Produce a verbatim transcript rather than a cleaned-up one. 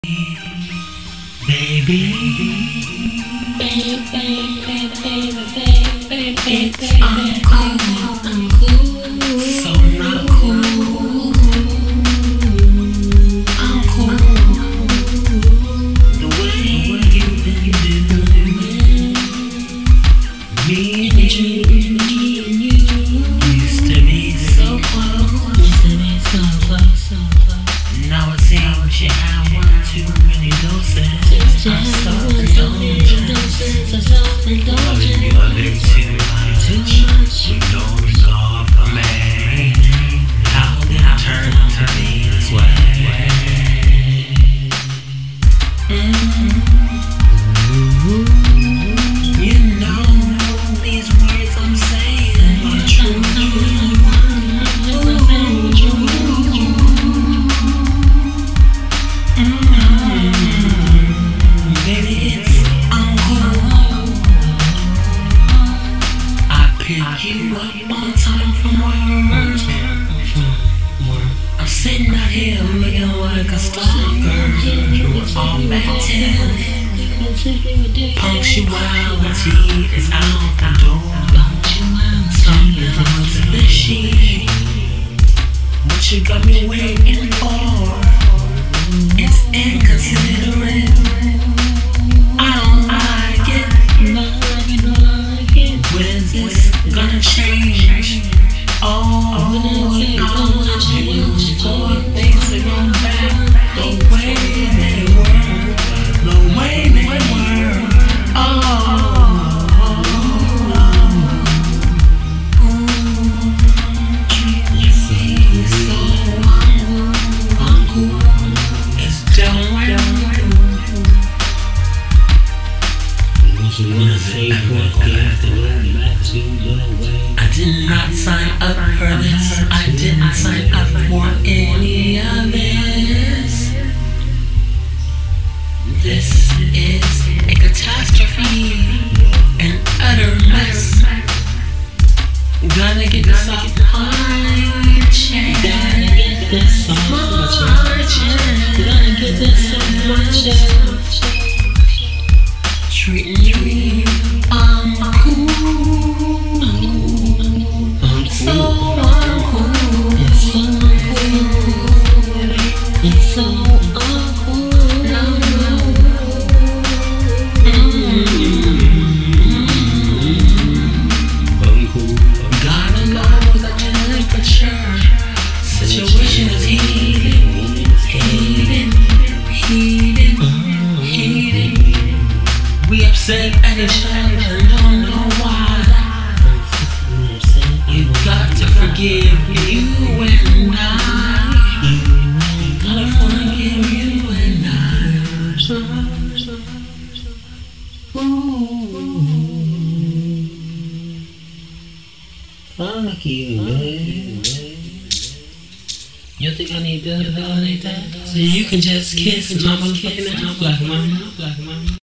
Baby, baby, baby, baby, baby, baby, it's uncool, so not cool. I'm cool, the way you've been doing. Me and you, me and you used to be so close, used to be so close, so close. Now it seems you have one too many doses. I'm so indulgent, loving you a little too much. You don't regard for me. How did it turn to be this way? Mm-hmm. You know these words I'm saying are true. Pick you up on time from work. I'm sitting out here looking like a stalker. All back ten. Punctuality is out the door. Something's on the sheet. What you got me waiting for? It's inconsiderate. I don't like it. When's this gonna change? Oh, no, change. Or things are going back the way they were, the way they were. Oh, treat me so uncool. It's downright I did not sign up for this. I didn't sign up for any of this. This is a catastrophe, an utter mess. Gotta get this off my chest. Gotta get this off my chest. Gotta get this off my chest. Treating you uncool. So uncool. It's so uncool. It's so uncool. No, no. Uncool. Gotta know the temperature. Situation is heating, heating, heating, heating. We upset at each other, don't know why. You got to forgive you and I. You gotta forgive you and I. Ooh. Fuck you, man. You think I need to validate that? So you can just kiss mama, kiss mama, black mama, black mama.